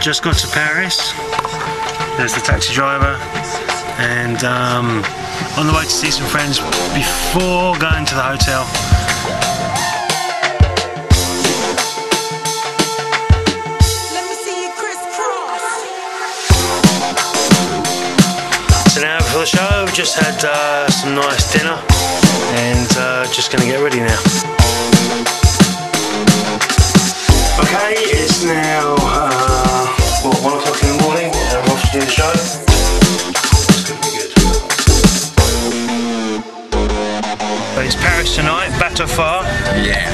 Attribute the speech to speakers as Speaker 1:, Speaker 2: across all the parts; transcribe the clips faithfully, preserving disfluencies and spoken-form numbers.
Speaker 1: just got to Paris. There's the taxi driver, and um, on the way to see some friends before going to the hotel. So now for the show, we've just had uh, some nice dinner, and uh, just going to get ready now. Okay, it's now uh, what, one o'clock in the morning, and we're off to do the show. It's going to be good. But it's Paris tonight, Batofar.
Speaker 2: Yeah.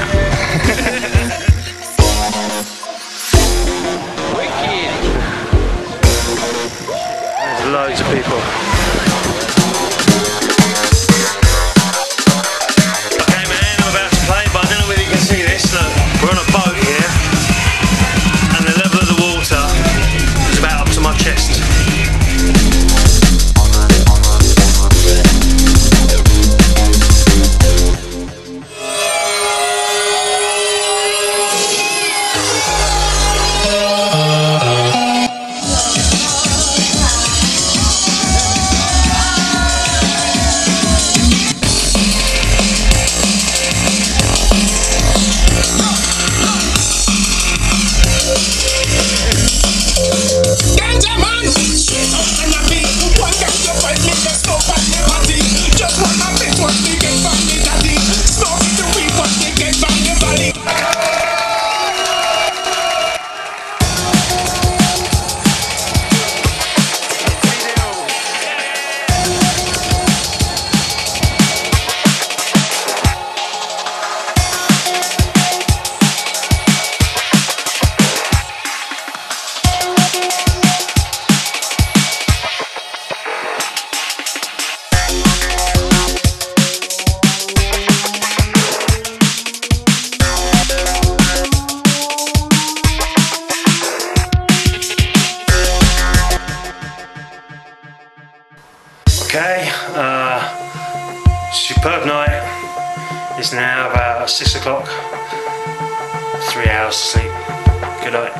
Speaker 1: There's loads of people. Okay man, I'm about to play, but I don't know whether you can see this. Look, we're on a boat here, and the level of the water is about up to my chest. Okay, uh, superb night. It's now about six o'clock. Three hours to sleep. Good night.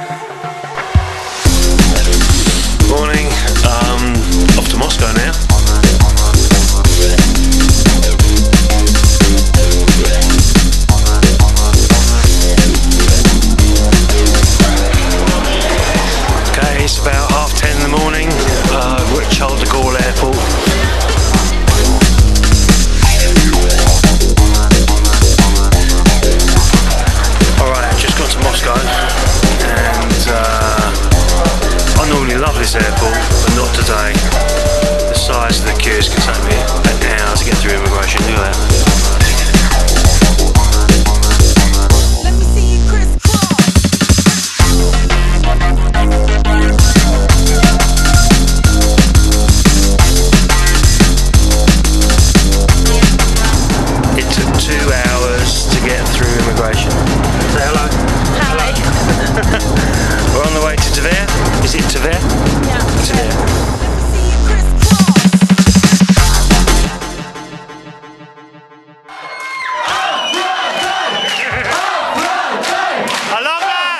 Speaker 1: Morning. Um, off to Moscow now. Okay, it's about half ten in the morning. Uh, we're at Charles de Gaulle Airport. This airport, but not today. The size of the queues can take me an hour to get through immigration. Look at that. Let me see you crisscross. It took two hours to get through immigration. Say hello.
Speaker 3: Hi.
Speaker 1: We're on the way to Tver. Is it Tver?
Speaker 3: Yeah.
Speaker 1: Tver. I love that!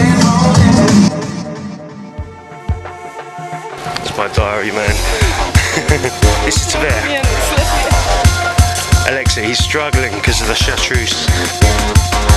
Speaker 1: My diary, man. This is Tver. Alexa, he's struggling because of the chartreuse.